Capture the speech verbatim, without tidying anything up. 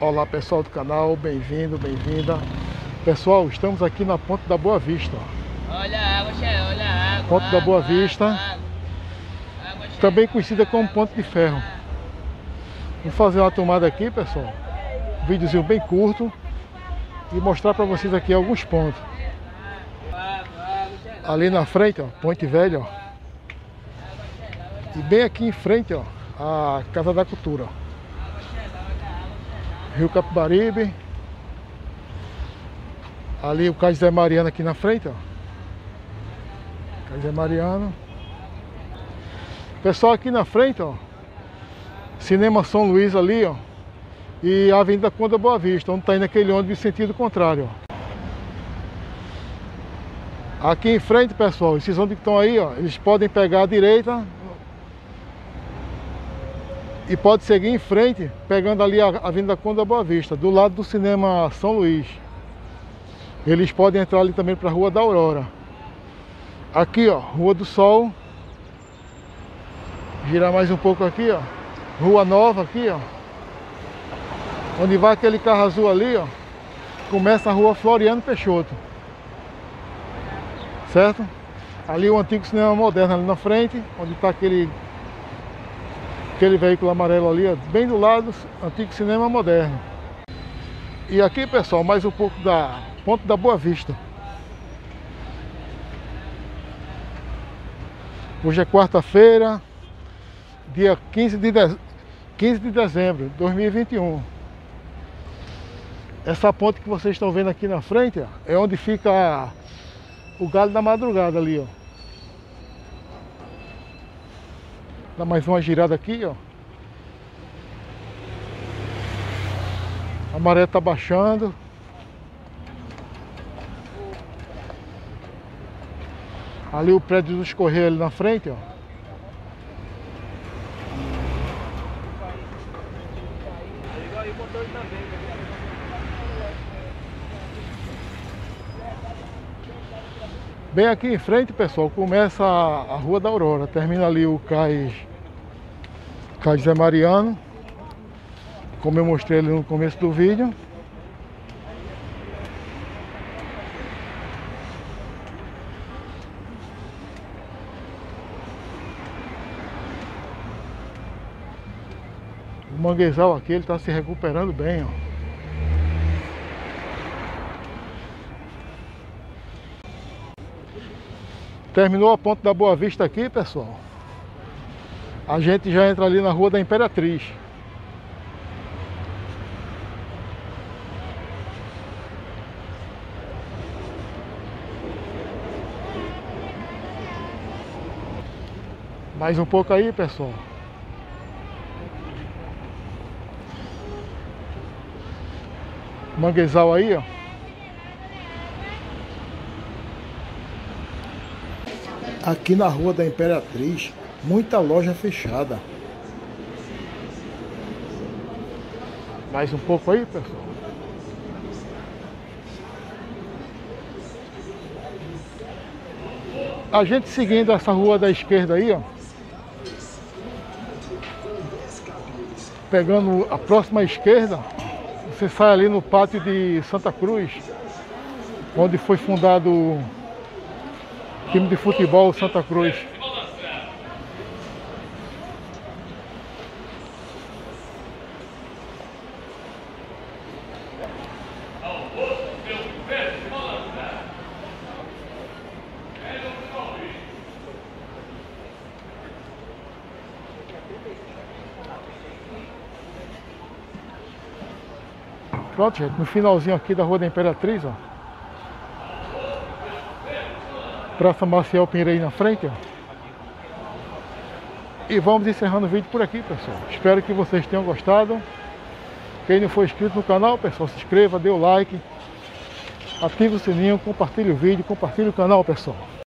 Olá pessoal do canal, bem-vindo, bem-vinda. Pessoal, estamos aqui na Ponte da Boa Vista. Olha a água, cheia, olha a água. Ponte da Boa água, Vista, água, água. Água, cheia, também conhecida como Ponte de Ferro. Vou fazer uma tomada aqui, pessoal. Um videozinho bem curto e mostrar para vocês aqui alguns pontos. Ali na frente, ó, Ponte Velha, ó. E bem aqui em frente, ó, a Casa da Cultura. Rio Capibaribe. Ali o Cais Zé Mariano aqui na frente, ó. Cais Zé Mariano. Pessoal, aqui na frente, ó, Cinema São Luís ali, ó. E a Avenida Conde da Boa Vista, onde está indo aquele ônibus em sentido contrário, ó. Aqui em frente, pessoal, esses ônibus que estão aí, ó, eles podem pegar a direita e pode seguir em frente, pegando ali a Avenida Conde da Boa Vista, do lado do Cinema São Luís. Eles podem entrar ali também para a Rua da Aurora. Aqui, ó, Rua do Sol. Girar mais um pouco aqui, ó. Rua Nova aqui, ó. Onde vai aquele carro azul ali, ó. Começa a Rua Floriano Peixoto. Certo? Ali o antigo Cinema Moderno ali na frente, onde está aquele aquele veículo amarelo ali, ó, bem do lado, antigo Cinema Moderno. E aqui, pessoal, mais um pouco da Ponte da Boa Vista. Hoje é quarta-feira, dia quinze de dezembro de dois mil e vinte e um. Essa ponte que vocês estão vendo aqui na frente, ó, é onde fica o Galo da Madrugada ali, ó. Dá mais uma girada aqui, ó. A maré tá baixando. Ali o prédio dos Correios ali na frente, ó. Bem aqui em frente, pessoal, começa a, a Rua da Aurora. Termina ali o Cais, Cais Zé Mariano, como eu mostrei ali no começo do vídeo. O manguezal aqui, ele está se recuperando bem, ó. Terminou a Ponte da Boa Vista aqui, pessoal. A gente já entra ali na Rua da Imperatriz. Mais um pouco aí, pessoal. Manguezal aí, ó. Aqui na Rua da Imperatriz, muita loja fechada. Mais um pouco aí, pessoal. A gente seguindo essa rua da esquerda aí, ó. Pegando a próxima esquerda, você sai ali no pátio de Santa Cruz, onde foi fundado o time de futebol Santa Cruz. Pronto, gente, no finalzinho aqui da Rua da Imperatriz, ó. Praça Maciel Pinheiro aí na frente, ó. E vamos encerrando o vídeo por aqui, pessoal. Espero que vocês tenham gostado. Quem não for inscrito no canal, pessoal, se inscreva, dê o like, ative o sininho, compartilhe o vídeo, compartilhe o canal, pessoal.